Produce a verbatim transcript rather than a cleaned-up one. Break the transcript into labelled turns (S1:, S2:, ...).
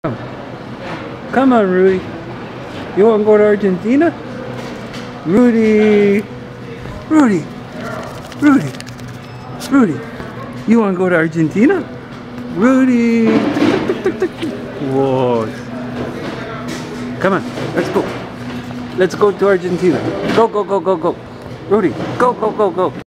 S1: Come on, Rudy. You want to go to Argentina? Rudy. Rudy. Rudy. Rudy. You want to go to Argentina? Rudy. Whoa. Come on. Let's go. Let's go to Argentina. Go, go, go, go, go. Rudy. Go, go, go, go.